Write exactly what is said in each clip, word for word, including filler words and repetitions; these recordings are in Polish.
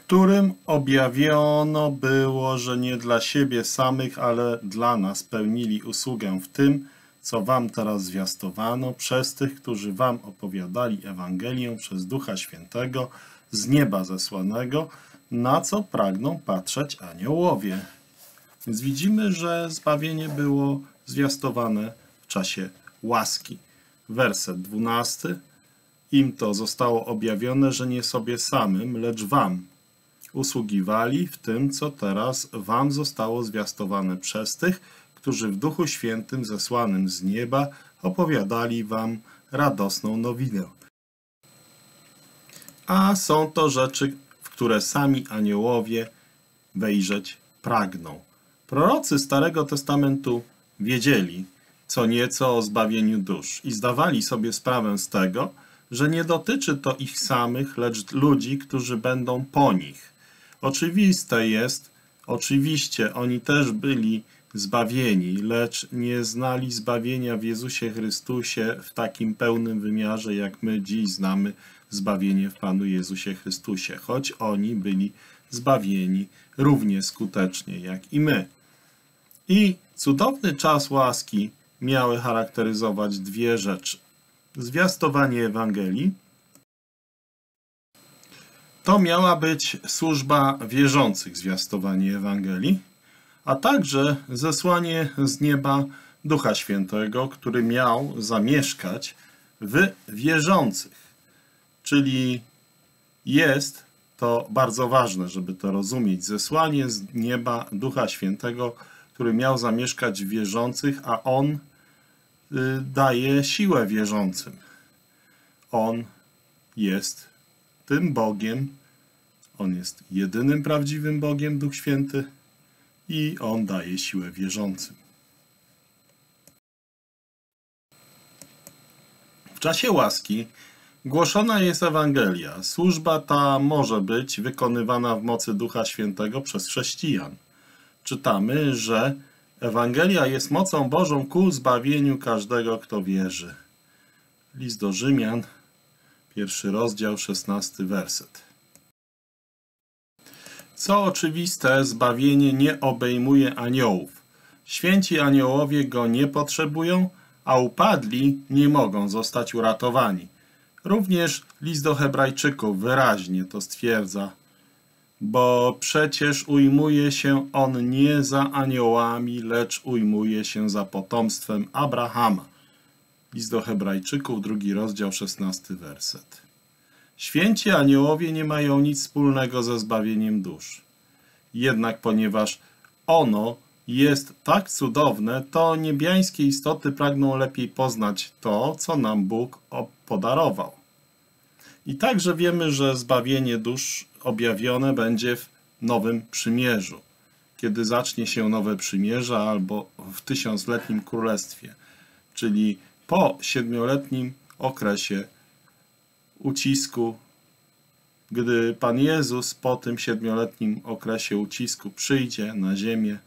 którym objawiono było, że nie dla siebie samych, ale dla nas pełnili usługę w tym, co wam teraz zwiastowano, przez tych, którzy wam opowiadali Ewangelię przez Ducha Świętego z nieba zesłanego, na co pragną patrzeć aniołowie. Więc widzimy, że zbawienie było zwiastowane w czasie łaski. Werset dwunasty. Im to zostało objawione, że nie sobie samym, lecz wam usługiwali w tym, co teraz wam zostało zwiastowane przez tych, którzy w Duchu Świętym zesłanym z nieba opowiadali wam radosną nowinę. A są to rzeczy, w które sami aniołowie wejrzeć pragną. Prorocy Starego Testamentu wiedzieli co nieco o zbawieniu dusz i zdawali sobie sprawę z tego, że nie dotyczy to ich samych, lecz ludzi, którzy będą po nich. Oczywiste jest, oczywiście oni też byli zbawieni, lecz nie znali zbawienia w Jezusie Chrystusie w takim pełnym wymiarze, jak my dziś znamy zbawienie w Panu Jezusie Chrystusie, choć oni byli zbawieni równie skutecznie jak i my. I cudowny czas łaski miały charakteryzować dwie rzeczy. Zwiastowanie Ewangelii to miała być służba wierzących, zwiastowanie Ewangelii, a także zesłanie z nieba Ducha Świętego, który miał zamieszkać w wierzących. Czyli jest to bardzo ważne, żeby to rozumieć. Zesłanie z nieba Ducha Świętego, który miał zamieszkać w wierzących, a On y, daje siłę wierzącym. On jest tym Bogiem, On jest jedynym prawdziwym Bogiem, Duch Święty, i On daje siłę wierzącym. W czasie łaski głoszona jest Ewangelia. Służba ta może być wykonywana w mocy Ducha Świętego przez chrześcijan. Czytamy, że Ewangelia jest mocą Bożą ku zbawieniu każdego, kto wierzy. List do Rzymian, pierwszy rozdział, szesnasty werset. Co oczywiste, zbawienie nie obejmuje aniołów. Święci aniołowie go nie potrzebują, a upadli nie mogą zostać uratowani. Również list do Hebrajczyków wyraźnie to stwierdza, bo przecież ujmuje się on nie za aniołami, lecz ujmuje się za potomstwem Abrahama. List do Hebrajczyków, drugi rozdział, szesnasty werset. Święci aniołowie nie mają nic wspólnego ze zbawieniem dusz. Jednak ponieważ ono jest tak cudowne, to niebiańskie istoty pragną lepiej poznać to, co nam Bóg podarował. I także wiemy, że zbawienie dusz objawione będzie w Nowym Przymierzu, kiedy zacznie się Nowe Przymierze albo w tysiącletnim królestwie, czyli po siedmioletnim okresie ucisku, gdy Pan Jezus po tym siedmioletnim okresie ucisku przyjdzie na ziemię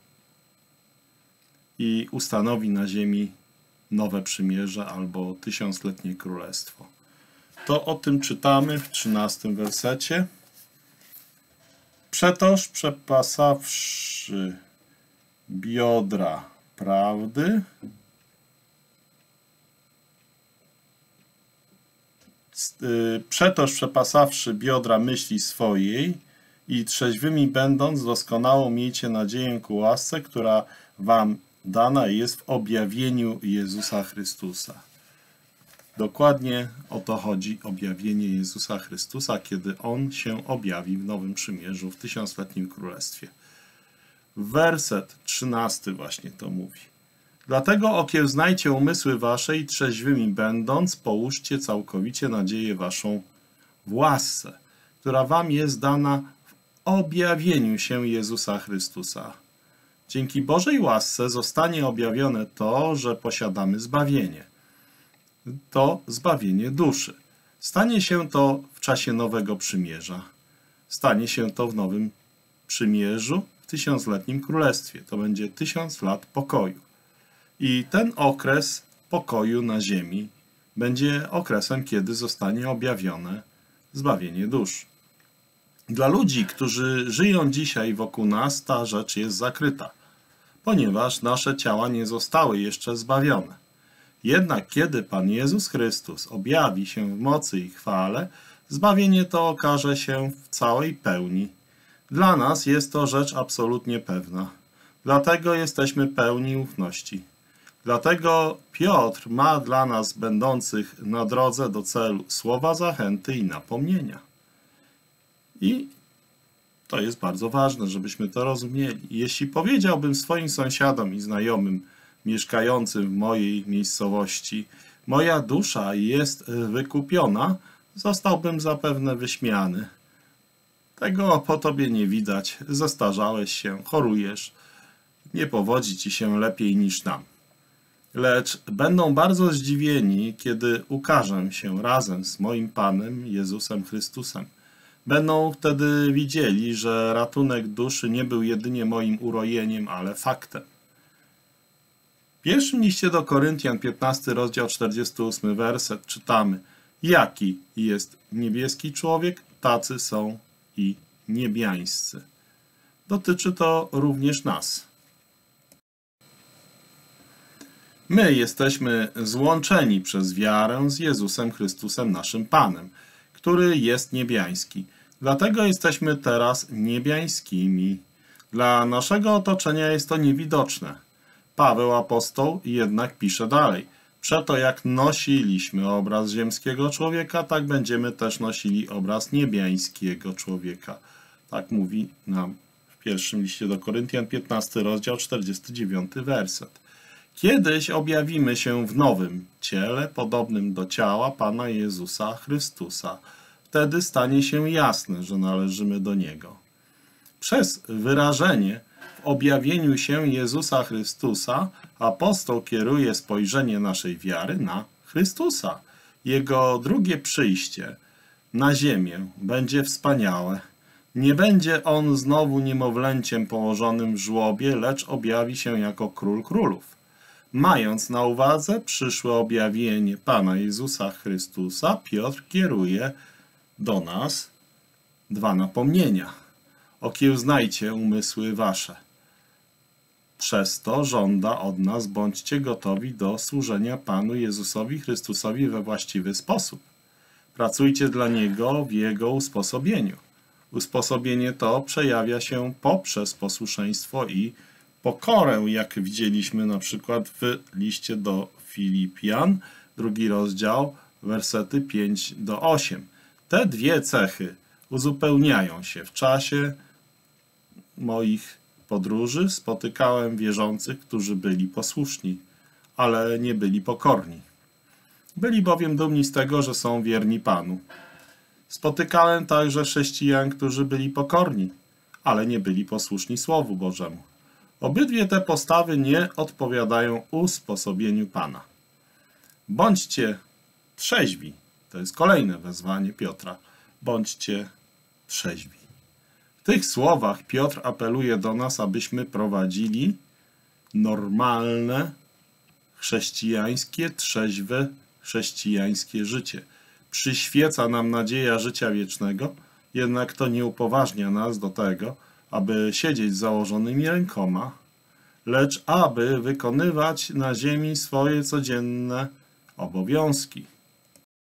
i ustanowi na ziemi Nowe Przymierze albo tysiącletnie królestwo. To o tym czytamy w trzynastym wersecie. Przetoż przepasawszy biodra prawdy, przetoż przepasawszy biodra myśli swojej i trzeźwymi będąc, doskonałą miejcie nadzieję ku łasce, która wam dana jest w objawieniu Jezusa Chrystusa. Dokładnie o to chodzi, objawienie Jezusa Chrystusa, kiedy On się objawi w Nowym Przymierzu, w tysiącletnim królestwie. Werset trzynasty właśnie to mówi. Dlatego okiełznajcie umysły wasze i trzeźwymi będąc, połóżcie całkowicie nadzieję waszą w łasce, która wam jest dana w objawieniu się Jezusa Chrystusa. Dzięki Bożej łasce zostanie objawione to, że posiadamy zbawienie. To zbawienie duszy. Stanie się to w czasie Nowego Przymierza. Stanie się to w Nowym Przymierzu, w tysiącletnim królestwie. To będzie tysiąc lat pokoju. I ten okres pokoju na ziemi będzie okresem, kiedy zostanie objawione zbawienie dusz. Dla ludzi, którzy żyją dzisiaj wokół nas, ta rzecz jest zakryta, ponieważ nasze ciała nie zostały jeszcze zbawione. Jednak kiedy Pan Jezus Chrystus objawi się w mocy i chwale, zbawienie to okaże się w całej pełni. Dla nas jest to rzecz absolutnie pewna. Dlatego jesteśmy pełni ufności. Dlatego Piotr ma dla nas będących na drodze do celu słowa zachęty i napomnienia. I to jest bardzo ważne, żebyśmy to rozumieli. Jeśli powiedziałbym swoim sąsiadom i znajomym mieszkającym w mojej miejscowości, moja dusza jest wykupiona, zostałbym zapewne wyśmiany. Tego po tobie nie widać, zestarzałeś się, chorujesz, nie powodzi ci się lepiej niż nam. Lecz będą bardzo zdziwieni, kiedy ukażę się razem z moim Panem Jezusem Chrystusem. Będą wtedy widzieli, że ratunek duszy nie był jedynie moim urojeniem, ale faktem. W pierwszym liście do Koryntian, piętnasty rozdział, czterdziesty ósmy werset czytamy: jaki jest niebieski człowiek, tacy są i niebiańscy. Dotyczy to również nas. My jesteśmy złączeni przez wiarę z Jezusem Chrystusem, naszym Panem, który jest niebiański. Dlatego jesteśmy teraz niebiańskimi. Dla naszego otoczenia jest to niewidoczne. Paweł apostoł jednak pisze dalej: przeto jak nosiliśmy obraz ziemskiego człowieka, tak będziemy też nosili obraz niebiańskiego człowieka. Tak mówi nam w pierwszym liście do Koryntian, piętnasty rozdział, czterdziesty dziewiąty werset. Kiedyś objawimy się w nowym ciele, podobnym do ciała Pana Jezusa Chrystusa. Wtedy stanie się jasne, że należymy do Niego. Przez wyrażenie w objawieniu się Jezusa Chrystusa apostoł kieruje spojrzenie naszej wiary na Chrystusa. Jego drugie przyjście na ziemię będzie wspaniałe. Nie będzie On znowu niemowlęciem położonym w żłobie, lecz objawi się jako Król Królów. Mając na uwadze przyszłe objawienie Pana Jezusa Chrystusa, Piotr kieruje do nas dwa napomnienia. Okiełznajcie umysły wasze. Przez to żąda od nas: bądźcie gotowi do służenia Panu Jezusowi Chrystusowi we właściwy sposób. Pracujcie dla Niego w Jego usposobieniu. Usposobienie to przejawia się poprzez posłuszeństwo i pokorę, jak widzieliśmy na przykład w liście do Filipian, drugi rozdział, wersety pięć do ósmego. Te dwie cechy uzupełniają się. W czasie moich podróży spotykałem wierzących, którzy byli posłuszni, ale nie byli pokorni. Byli bowiem dumni z tego, że są wierni Panu. Spotykałem także chrześcijan, którzy byli pokorni, ale nie byli posłuszni Słowu Bożemu. Obydwie te postawy nie odpowiadają usposobieniu Pana. Bądźcie trzeźwi. To jest kolejne wezwanie Piotra. Bądźcie trzeźwi. W tych słowach Piotr apeluje do nas, abyśmy prowadzili normalne, chrześcijańskie, trzeźwe, chrześcijańskie życie. Przyświeca nam nadzieja życia wiecznego, jednak to nie upoważnia nas do tego, aby siedzieć z założonymi rękoma, lecz aby wykonywać na ziemi swoje codzienne obowiązki.